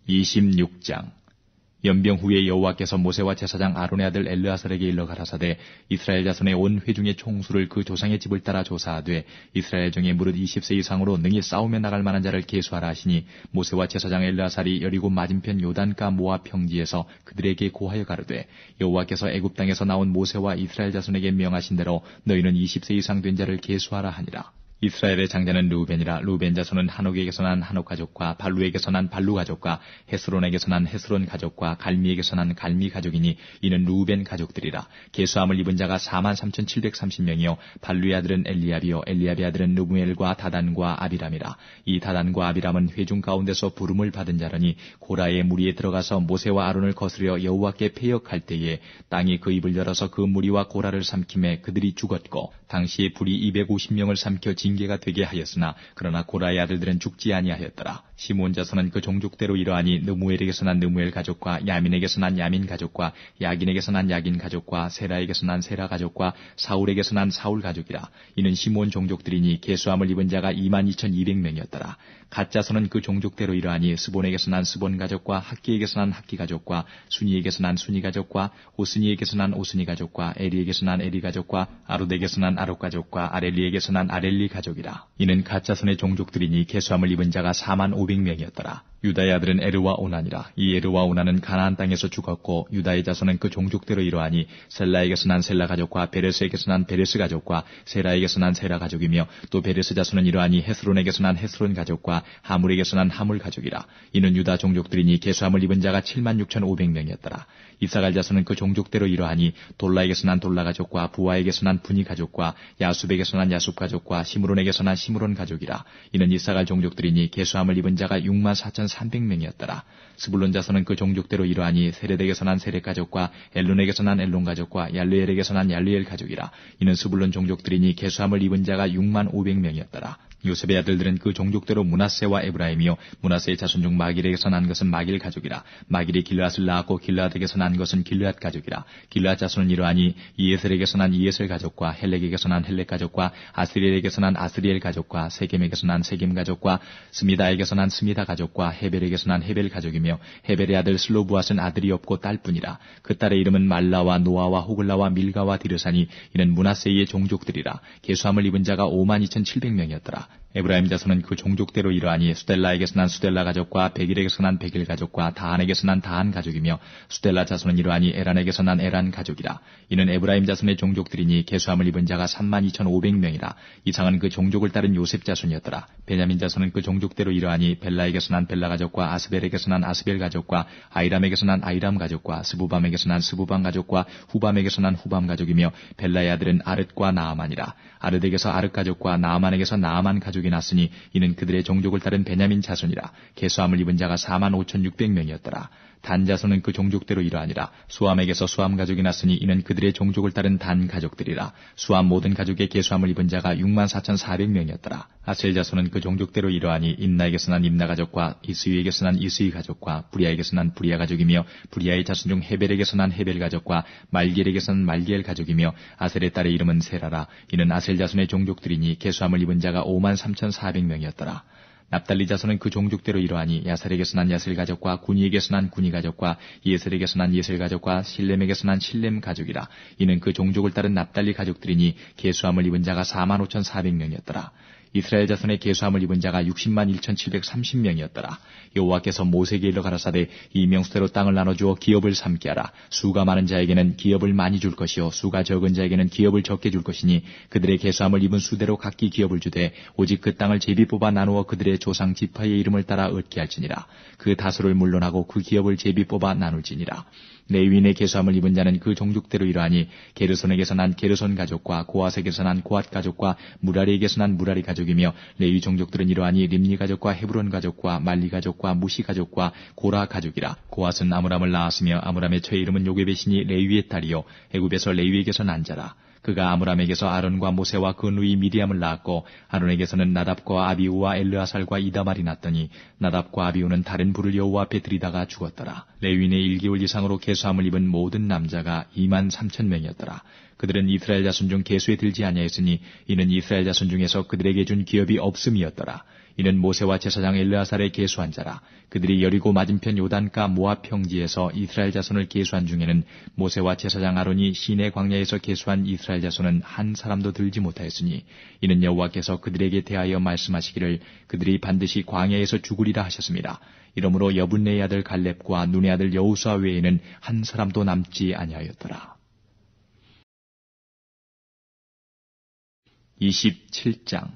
26장. 연병 후에 여호와께서 모세와 제사장 아론의 아들 엘르아살에게 일러 가라사대 이스라엘 자손의 온 회중의 총수를 그 조상의 집을 따라 조사하되 이스라엘 중에 무릇 20세 이상으로 능히 싸우며 나갈 만한 자를 계수하라 하시니 모세와 제사장 엘르아살이 여리고 맞은편 요단가 모압 평지에서 그들에게 고하여 가르되 여호와께서 애굽 땅에서 나온 모세와 이스라엘 자손에게 명하신 대로 너희는 20세 이상 된 자를 계수하라 하니라. 이스라엘의 장자는 르우벤이라. 르우벤 자손은 한옥에게서 난 한옥 가족과 발루에게서 난 발루 가족과 헤스론에게서 난 헤스론 가족과 갈미에게서 난 갈미 가족이니 이는 르우벤 가족들이라. 계수함을 입은 자가 43,730명이요 발루의 아들은 엘리압이요 엘리압의 아들은 르무엘과 다단과 아비람이라. 이 다단과 아비람은 회중 가운데서 부름을 받은 자라니 고라의 무리에 들어가서 모세와 아론을 거스려 여호와께 패역할 때에 땅이 그 입을 열어서 그 무리와 고라를 삼킴에 그들이 죽었고 당시에 불이 250명을 삼켜 징계가 되게 하였으나 그러나 고라의 아들들은 죽지 아니하였더라. 시몬 자손은 그 종족대로 이러하니 느무엘에게서 난 느무엘 가족과 야민에게서 난 야민 가족과 야긴에게서 난 야긴 가족과 세라에게서 난 세라 가족과 사울에게서 난 사울 가족이라. 이는 시몬 종족들이니 계수함을 입은 자가 22,200명이었더라. 갓 자손은 그 종족대로 이러하니 스본에게서 난 스본 가족과 학기에게서 난 학기 가족과 순이에게서 난 순이 가족과 오스니에게서 난 오스니 가족과 에리에게서 난 에리 가족과 아롯에게서 난 아롯 가족과 아렐리에게서 난 아렐리 가족이라. 이는 갓 자손의 종족들이니 계수함을 입은 자가 45,000명이었더라. 유다의 아들은 에르와 오난이라. 이 에르와 오난은 가나안 땅에서 죽었고 유다의 자손은 그 종족대로 이러하니 셀라에게서 난 셀라 가족과 베레스에게서 난 베레스 가족과 세라에게서 난 세라 가족이며 또 베레스 자손은 이러하니 헤스론에게서 난 헤스론 가족과 하물에게서 난 하물 가족이라. 이는 유다 종족들이니 계수함을 입은 자가 76,500명이었더라. 이사갈 자손은 그 종족대로 이러하니 돌라에게서 난 돌라 가족과 부하에게서 난 분이 가족과 야숲에게서 난 야숲 가족과 시므론에게서 난 시므론 가족이라. 이는 이사갈 종족들이니 계수함을 입은 자가 64,300명이었더라. 스불론 자손은 그 종족대로 이러하니 세렛에게서 난 세렛 가족과 엘론에게서 난 엘론 가족과 얄르엘에게서 난 얄르엘 가족이라. 이는 스불론 종족들이니 계수함을 입은 자가 65,000명이었더라. 요셉의 아들들은 그 종족대로 므낫세와 에브라임이요 므낫세의 자손 중 마길에게서 난 것은 마길 가족이라. 마길이 길르앗을 낳았고 길르앗에게서 난 것은 길르앗 가족이라. 길르앗 자손은 이러하니 이에셀에게서 난 이에셀 가족과 헬렉에게서 난 헬렉 가족과 아스리엘에게서 난 아스리엘 가족과 세겜에게서 난 세겜 가족과 스미다에게서 난 스미다 가족과 헤벨에게서 난 헤벨 가족이며 헤벨의 아들 슬로부앗은 아들이 없고 딸뿐이라. 그 딸의 이름은 말라와 노아와 호글라와 밀가와 디르사니 이는 므낫세의 종족들이라. 계수함을 입은 자가 52,700명이었더라. 에브라임 자손은 그 종족대로 이러하니 수델라에게서 난 수델라 가족과 백일에게서 난 백일 가족과 다한에게서 난 다한 가족이며 수델라 자손은 이러하니 에란에게서 난 에란 가족이라. 이는 에브라임 자손의 종족들이니 계수함을 입은 자가 32,500명이라. 이상은 그 종족을 따른 요셉 자손이었더라. 베냐민 자손은 그 종족대로 이러하니 벨라에게서 난 벨라 가족과 아스벨에게서 난 아스벨 가족과 아이람에게서 난 아이람 가족과 스부밤에게서 난 스부밤 가족과 후밤에게서 난 후밤 가족이며 벨라의 아들은 아릇과 나아만이라. 아릇에게서 아릇 가족과 나아만에게서 나아만 가족이 났으니 이는 그들의 종족을 따른 베냐민 자손이라. 계수함을 입은 자가 45,600명이었더라. 단 자손은 그 종족대로 이러하니라. 수함에게서 수함 가족이 났으니 이는 그들의 종족을 따른 단 가족들이라. 수함 모든 가족의 계수함을 입은 자가 64,400명이었더라. 아셀 자손은 그 종족대로 이러하니 임나에게서 난 임나 가족과 이스위에게서 난 이스위 가족과 부리아에게서 난 부리아 가족이며 부리아의 자손 중 헤벨에게서 난 헤벨 가족과 말기엘에게서 난 말기엘 가족이며 아셀의 딸의 이름은 세라라. 이는 아셀 자손의 종족들이니 계수함을 입은 자가 53,400명이었더라. 납달리 자손은 그 종족대로 이러하니 야살에게서 난 야셀 가족과 구니에게서 난 구니 가족과 예셀에게서 난 예셀 가족과 실렘에게서 난 실렘 가족이라. 이는 그 종족을 따른 납달리 가족들이니 계수함을 입은 자가 45,400명이었더라. 이스라엘 자손의 계수함을 입은 자가 601,730명이었더라. 여호와께서 모세에게 일러 가라사대 이 명수대로 땅을 나눠주어 기업을 삼게 하라. 수가 많은 자에게는 기업을 많이 줄 것이요 수가 적은 자에게는 기업을 적게 줄 것이니 그들의 계수함을 입은 수대로 각기 기업을 주되 오직 그 땅을 제비 뽑아 나누어 그들의 조상 지파의 이름을 따라 얻게 할지니라. 그 다수를 물론하고 그 기업을 제비 뽑아 나눌지니라. 레위인의 계수함을 입은 자는 그 종족대로 이러하니 게르손에게서 난 게르손 가족과 고앗에게서 난 고앗 가족과 무라리에게서 난 무라리 가족이며 레위 종족들은 이러하니 림니 가족과 헤브론 가족과 말리 가족과 무시 가족과 고라 가족이라. 고앗은 아므람을 낳았으며 아므람의 처의 이름은 요게벳이니 레위의 딸이요 애굽에서 레위에게서 난 자라. 그가 아므람에게서 아론과 모세와 그 누이 미디암을 낳았고 아론에게서는 나답과 아비우와 엘르아살과 이다말이 났더니 나답과 아비우는 다른 불을 여호와 앞에 들이다가 죽었더라. 레위인의 1개월 이상으로 계수함을 입은 모든 남자가 23,000명이었더라. 그들은 이스라엘 자손 중 계수에 들지 아니하였으니 이는 이스라엘 자손 중에서 그들에게 준 기업이 없음이었더라. 이는 모세와 제사장 엘르아살의 계수한 자라. 그들이 여리고 맞은편 요단가 모압 평지에서 이스라엘 자손을 계수한 중에는 모세와 제사장 아론이 시내 광야에서 계수한 이스라엘 자손은 한 사람도 들지 못하였으니 이는 여호와께서 그들에게 대하여 말씀하시기를 그들이 반드시 광야에서 죽으리라 하셨습니다. 이러므로 여분네의 아들 갈렙과 눈의 아들 여호수아 외에는 한 사람도 남지 아니하였더라. 27장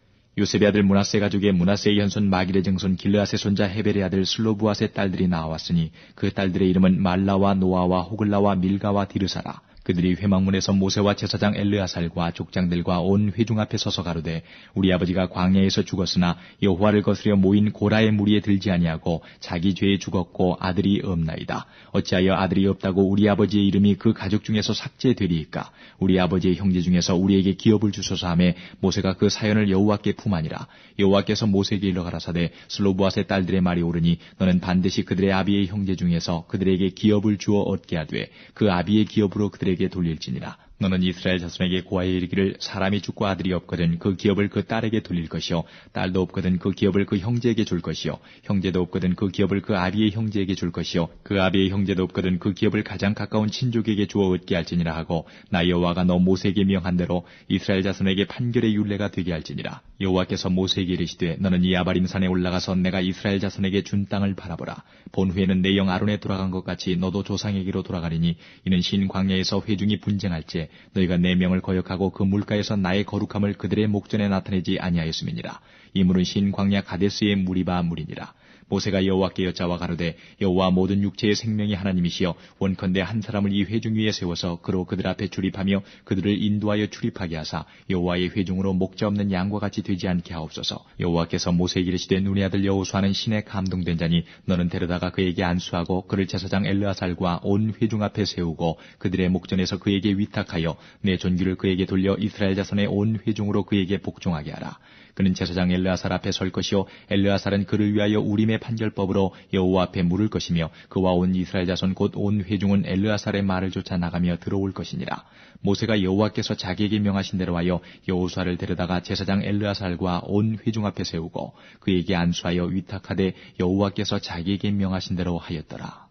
요셉의 아들 므낫세 가족의 므낫세의 현손 마길의 증손 길르앗의 손자 헤벨의 아들 슬로부앗의 딸들이 나왔으니 그 딸들의 이름은 말라와 노아와 호글라와 밀가와 디르사라. 그들이 회막문에서 모세와 제사장 엘르아살과 족장들과 온 회중 앞에 서서 가로되 우리 아버지가 광야에서 죽었으나 여호와를 거스려 모인 고라의 무리에 들지 아니하고 자기 죄에 죽었고 아들이 없나이다. 어찌하여 아들이 없다고 우리 아버지의 이름이 그 가족 중에서 삭제되리이까? 우리 아버지의 형제 중에서 우리에게 기업을 주소서 하매 모세가 그 사연을 여호와께 품하니라. 여호와께서 모세에게 일러 가라사대 슬로부앗의 딸들의 말이 옳으니 너는 반드시 그들의 아비의 형제 중에서 그들에게 기업을 주어 얻게 하되 그 아비의 기업으로 그들에게 돌릴지니라. 너는 이스라엘 자손에게 고하여 이르기를 사람이 죽고 아들이 없거든 그 기업을 그 딸에게 돌릴 것이요 딸도 없거든 그 기업을 그 형제에게 줄 것이요 형제도 없거든 그 기업을 그 아비의 형제에게 줄 것이요 그 아비의 형제도 없거든 그 기업을 가장 가까운 친족에게 주어 얻게 할지니라 하고 나 여호와가 너 모세에게 명한 대로 이스라엘 자손에게 판결의 율례가 되게 할지니라. 여호와께서 모세에게 이르시되 너는 이 아바림 산에 올라가서 내가 이스라엘 자손에게 준 땅을 바라보라. 본 후에는 내 영 아론에 돌아간 것 같이 너도 조상에게로 돌아가리니 이는 신 광야에서 회중이 분쟁할 때 너희가 내 명을 거역하고 그 물가에서 나의 거룩함을 그들의 목전에 나타내지 아니하였음이니라. 이 물은 신 광야 가데스의 무리바 물이니라. 모세가 여호와께 여짜와 가로되 여호와 모든 육체의 생명이 하나님이시여 원컨대 한 사람을 이 회중 위에 세워서 그로 그들 앞에 출입하며 그들을 인도하여 출입하게 하사 여호와의 회중으로 목자 없는 양과 같이 되지 않게 하옵소서. 여호와께서 모세에게 이르시되 눈의 아들 여호수아는 신에 감동된 자니 너는 데려다가 그에게 안수하고 그를 제사장 엘르아살과 온 회중 앞에 세우고 그들의 목전에서 그에게 위탁하여 내 존귀를 그에게 돌려 이스라엘 자손의 온 회중으로 그에게 복종하게 하라. 그는 제사장 엘르아살 앞에 설 것이요 엘르아살은 그를 위하여 우림의 판결법으로 여호와 앞에 물을 것이며 그와 온 이스라엘 자손 곧 온 회중은 엘르아살의 말을 쫓아 나가며 들어올 것이니라. 모세가 여호와께서 자기에게 명하신 대로 하여 여호수아를 데려다가 제사장 엘르아살과 온 회중 앞에 세우고 그에게 안수하여 위탁하되 여호와께서 자기에게 명하신 대로 하였더라.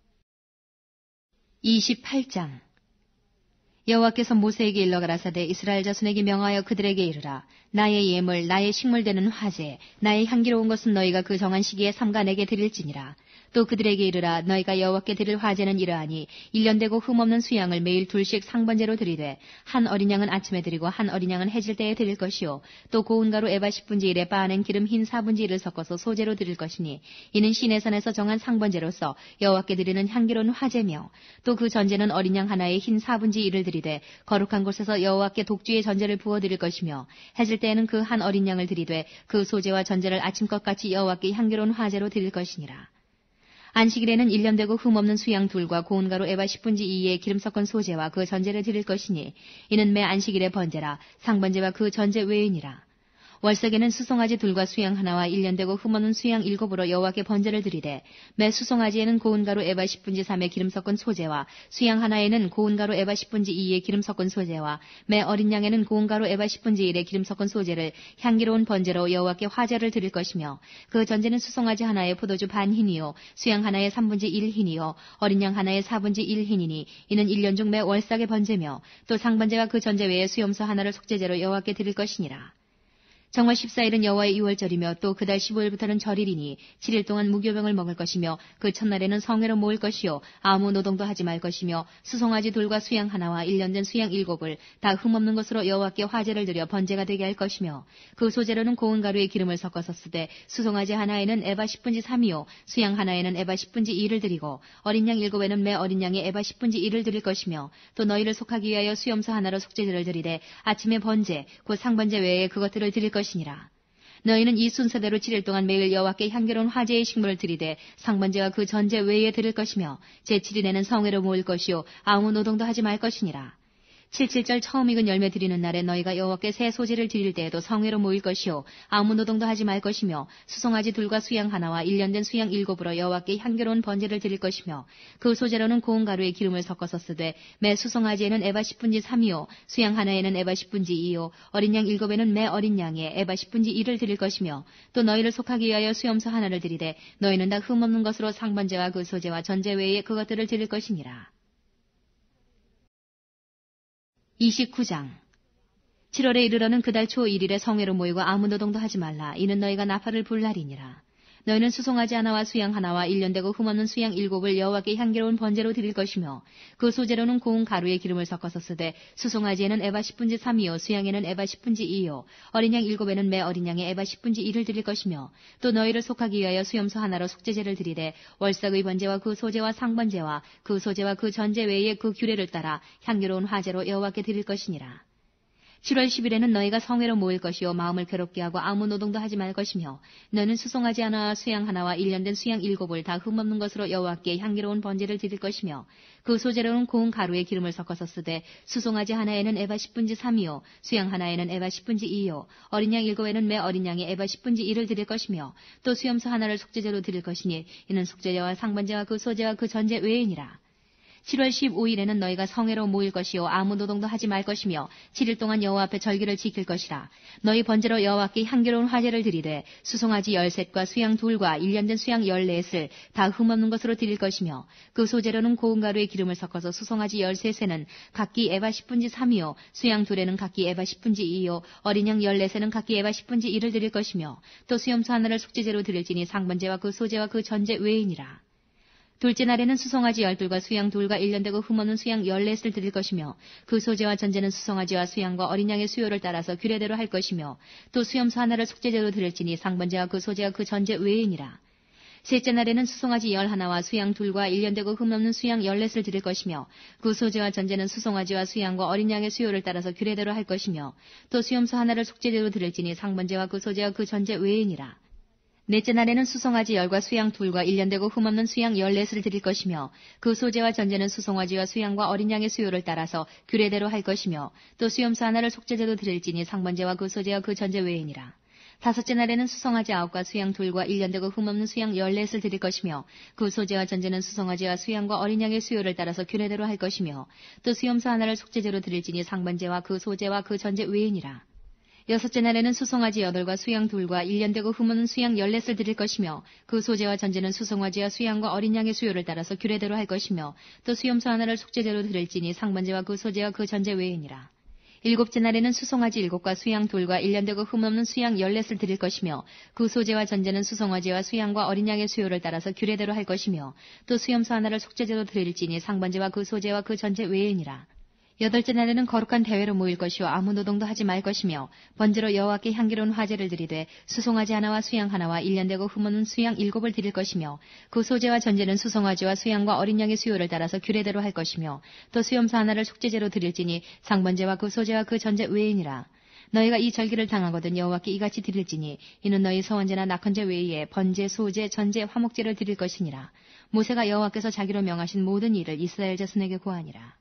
28장 여호와께서 모세에게 일러 가라사대 이스라엘 자손에게 명하여 그들에게 이르라. 나의 예물, 나의 식물 되는 화제, 나의 향기로운 것은 너희가 그 정한 시기에 삼가 내게 드릴지니라. 또 그들에게 이르라. 너희가 여호와께 드릴 화제는 이러하니 1년 되고 흠없는 수양을 매일 둘씩 상번제로 드리되 한 어린 양은 아침에 드리고 한 어린 양은 해질 때에 드릴 것이요 또 고운 가루 에바 10분지 1에 빻아낸 기름 흰 4분지 1을 섞어서 소제로 드릴 것이니 이는 시내산에서 정한 상번제로서 여호와께 드리는 향기로운 화제며 또 그 전제는 어린 양 하나에 흰 4분지 1을 드리되 거룩한 곳에서 여호와께 독주의 전제를 부어 드릴 것이며 해질 때에는 그 한 어린 양을 드리되 그 소제와 전제를 아침것 같이 여호와께 향기로운 화제로 드릴 것이니라. 안식일에는 1년 되고 흠없는 수양 둘과 고운 가루 에바 10분지 2의 기름 섞은 소제와 그 전제를 드릴 것이니 이는 매 안식일의 번제라 상번제와 그 전제 외이니라. 월석에는 수송아지 둘과 수양 하나와 1년 되고 흠없는 수양 7으로 여호와께 번제를 드리되 매 수송아지에는 고운 가루 에바 10분지 3의 기름 섞은 소제와 수양 하나에는 고운 가루 에바 10분지 2의 기름 섞은 소제와 매 어린 양에는 고운 가루 에바 10분지 1의 기름 섞은 소제를 향기로운 번제로 여호와께 화제를 드릴 것이며 그 전제는 수송아지 하나에 포도주 반 흰이요 수양 하나에 3분지 1 흰이요 어린 양 하나에 4분지 1 흰이니 이는 1년 중 매 월삭의 번제며 또 상번제와 그 전제 외에 수염소 하나를 속죄제로 여호와께 드릴 것이니라. 정월 14일은 여호와의 유월절이며 또 그달 15일부터는 절일이니 7일 동안 무교병을 먹을 것이며 그 첫날에는 성회로 모일 것이요 아무 노동도 하지 말 것이며 수송아지 둘과 수양 하나와 1년 된 수양 7을 다 흠없는 것으로 여호와께 화제를 드려 번제가 되게 할 것이며 그 소제로는 고운 가루에 기름을 섞어서 쓰되 수송아지 하나에는 에바 10분지 3이요 수양 하나에는 에바 10분지 2를 드리고 어린 양 7에는 매 어린 양에 에바 10분지 1을 드릴 것이며 또 너희를 속하기 위하여 수염소 하나로 속죄제를 드리되 아침에 번제 곧 상번제 외에 그것들을 드릴 것이니라. 너희는 이 순서대로 7일 동안 매일 여호와께 향기로운 화제의 식물을 드리되 상번제와 그 전제 외에 드릴 것이며 제7일에는 성회로 모일 것이요 아무 노동도 하지 말 것이니라. 7절 처음 익은 열매 드리는 날에 너희가 여호와께 새 소재를 드릴 때에도 성회로 모일 것이요 아무 노동도 하지 말 것이며 수송아지 둘과 수양 하나와 1년 된 수양 7으로 여호와께 향기로운 번제를 드릴 것이며 그 소재로는 고운 가루에 기름을 섞어서 쓰되 매 수송아지에는 에바 10분지 3이요 수양 하나에는 에바 10분지 2요 어린 양 7에는 매 어린 양에 에바 10분지 1을 드릴 것이며 또 너희를 속하기 위하여 수염소 하나를 드리되 너희는 다 흠없는 것으로 상번제와 그 소재와 전제 외에 그것들을 드릴 것이니라. 29장 7월에 이르러는 그달 초 1일에 성회로 모이고 아무 노동도 하지 말라. 이는 너희가 나팔을 불 날이니라. 너희는 수송아지 하나와 수양 하나와 1년 되고 흠없는 수양 7을 여호와께 향기로운 번제로 드릴 것이며 그 소재로는 고운 가루에 기름을 섞어서 쓰되 수송아지에는 에바 10분지 3이요 수양에는 에바 10분지 2요 어린 양 7에는 매 어린 양에 에바 10분지 1을 드릴 것이며 또 너희를 속하기 위하여 수염소 하나로 속죄제를 드리되 월삭의 번제와 그 소재와 상번제와 그 소재와 그 전제 외에 그 규례를 따라 향기로운 화제로 여호와께 드릴 것이니라. 7월 10일에는 너희가 성회로 모일 것이요 마음을 괴롭게 하고 아무 노동도 하지 말 것이며 너는 수송아지 하나와 수양 하나와 1년 된 수양 7을 다 흠없는 것으로 여호와께 향기로운 번제를 드릴 것이며 그 소재로는 고운 가루에 기름을 섞어서 쓰되 수송아지 하나에는 에바 10분지 3이요 수양 하나에는 에바 10분지 2요 어린 양 7에는 매 어린 양에 에바 10분지 1을 드릴 것이며 또 수염소 하나를 속죄제로 드릴 것이니 이는 속죄제와 상번제와 그 소재와 그 전제 외이니라. 7월 15일에는 너희가 성회로 모일 것이요 아무 노동도 하지 말 것이며 7일 동안 여호와 앞에 절기를 지킬 것이라. 너희 번제로 여호와께 향기로운 화제를 드리되 수송아지 13과 수양 2과 1년 된 수양 14을 다 흠없는 것으로 드릴 것이며 그 소재로는 고운 가루에 기름을 섞어서 수송아지 13는 각기 에바 10분지 3이요 수양 2에는 각기 에바 10분지 2요 어린 양 14에는 각기 에바 10분지 1을 드릴 것이며 또 수염소 하나를 속죄제로 드릴지니 상번제와 그 소재와 그 전제 외이니라. 둘째 날에는 수송아지 12과 수양 2과 1년 되고 흠없는 수양 14을 드릴 것이며 그 소재와 전제는 수송아지와 수양과 어린 양의 수요를 따라서 규례대로 할 것이며 또 수염소 하나를 속죄제로 드릴지니 상번제와 그 소재와 그 전제 외이니라. 셋째 날에는 수송아지 11와 수양 2과 1년 되고 흠없는 수양 14을 드릴 것이며 그 소재와 전제는 수송아지와 수양과 어린 양의 수요를 따라서 규례대로 할 것이며 또 수염소 하나를 속죄제로 드릴지니 상번제와 그 소재와 그 전제 외이니라. 넷째 날에는 수송아지 10과 수양 2과 1년 되고 흠없는 수양 14을 드릴 것이며 그 소재와 전제는 수송아지와 수양과 어린 양의 수요를 따라서 규례대로 할 것이며 또 수염소 하나를 속죄제로 드릴지니 상번제와 그 소재와 그 전제 외이니라. 다섯째 날에는 수송아지 9과 수양 2과 1년 되고 흠없는 수양 14을 드릴 것이며 그 소재와 전제는 수송아지와 수양과 어린 양의 수요를 따라서 규례대로 할 것이며 또 수염소 하나를 속죄제로 드릴지니 상번제와 그 소재와 그 전제 외이니라. 여섯째 날에는 수송아지 8과 수양 2과 1년 되고 흠없는 수양 14을 드릴 것이며 그 소재와 전제는 수송아지와 수양과 어린 양의 수요를 따라서 규례대로 할 것이며 또 수염소 하나를 속죄제로 드릴지니 상번제와 그 소재와 그 전제 외이니라. 일곱째 날에는 수송아지 7과 수양 2과 1년 되고 흠없는 수양 14을 드릴 것이며 그 소재와 전제는 수송아지와 수양과 어린 양의 수요를 따라서 규례대로 할 것이며 또 수염소 하나를 속죄제로 드릴지니 상번제와 그 소재와 그 전제 외이니라. 여덟째 날에는 거룩한 대회로 모일 것이요 아무 노동도 하지 말 것이며 번제로 여호와께 향기로운 화제를 드리되 수송아지 하나와 수양 하나와 1년 되고 흠없는 수양 7을 드릴 것이며 그 소재와 전제는 수송아지와 수양과 어린 양의 수요를 따라서 규례대로 할 것이며 또 수염소 하나를 속죄제로 드릴지니 상번제와 그 소재와 그 전제 외이니라. 너희가 이 절기를 당하거든 여호와께 이같이 드릴지니 이는 너희 서원제나 낙헌제 외에 번제, 소제, 전제, 화목제를 드릴 것이니라. 모세가 여호와께서 자기로 명하신 모든 일을 이스라엘 자손에게 고하니라.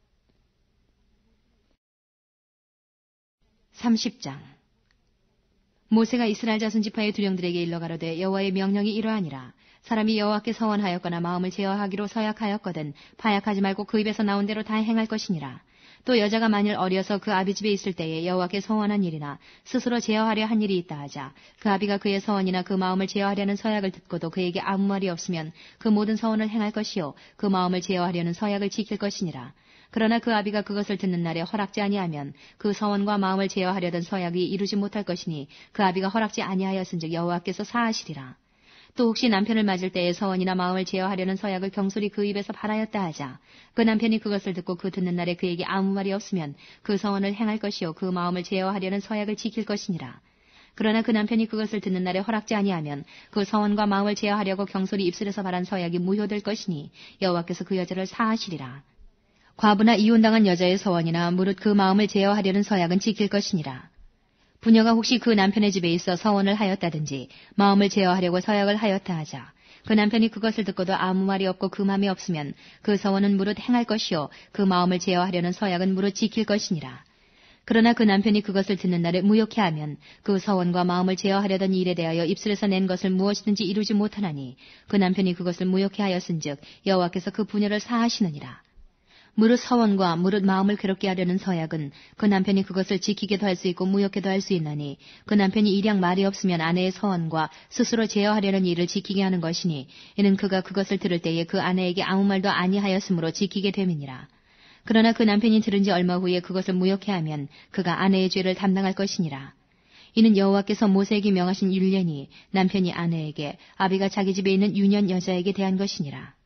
30장 모세가 이스라엘 자손 지파의 두령들에게 일러 가로되 여호와의 명령이 이러하니라. 사람이 여호와께 서원하였거나 마음을 제어하기로 서약하였거든 파약하지 말고 그 입에서 나온 대로 다 행할 것이니라. 또 여자가 만일 어려서 그 아비 집에 있을 때에 여호와께 서원한 일이나 스스로 제어하려 한 일이 있다 하자 그 아비가 그의 서원이나 그 마음을 제어하려는 서약을 듣고도 그에게 아무 말이 없으면 그 모든 서원을 행할 것이요 그 마음을 제어하려는 서약을 지킬 것이니라. 그러나 그 아비가 그것을 듣는 날에 허락지 아니하면 그 서원과 마음을 제어하려던 서약이 이루지 못할 것이니 그 아비가 허락지 아니하였은즉 여호와께서 사하시리라. 또 혹시 남편을 맞을 때에 서원이나 마음을 제어하려는 서약을 경솔히 그 입에서 발하였다 하자 그 남편이 그것을 듣고 그 듣는 날에 그에게 아무 말이 없으면 그 서원을 행할 것이요 그 마음을 제어하려는 서약을 지킬 것이니라. 그러나 그 남편이 그것을 듣는 날에 허락지 아니하면 그 서원과 마음을 제어하려고 경솔히 입술에서 발한 서약이 무효될 것이니 여호와께서 그 여자를 사하시리라. 과부나 이혼당한 여자의 서원이나 무릇 그 마음을 제어하려는 서약은 지킬 것이니라. 부녀가 혹시 그 남편의 집에 있어 서원을 하였다든지 마음을 제어하려고 서약을 하였다 하자 그 남편이 그것을 듣고도 아무 말이 없고 금함이 없으면 그 서원은 무릇 행할 것이요 그 마음을 제어하려는 서약은 무릇 지킬 것이니라. 그러나 그 남편이 그것을 듣는 날에 무효케 하면 그 서원과 마음을 제어하려던 일에 대하여 입술에서 낸 것을 무엇이든지 이루지 못하나니 그 남편이 그것을 무효케 하였은즉 여호와께서 그 분열을 사하시느니라. 무릇 서원과 무릇 마음을 괴롭게 하려는 서약은 그 남편이 그것을 지키게도 할 수 있고 무효케도 할 수 있나니 그 남편이 일양 말이 없으면 아내의 서원과 스스로 제어하려는 일을 지키게 하는 것이니 이는 그가 그것을 들을 때에 그 아내에게 아무 말도 아니하였으므로 지키게 됨이니라. 그러나 그 남편이 들은 지 얼마 후에 그것을 무효케 하면 그가 아내의 죄를 담당할 것이니라. 이는 여호와께서 모세에게 명하신 율례니 남편이 아내에게 아비가 자기 집에 있는 유년 여자에게 대한 것이니라.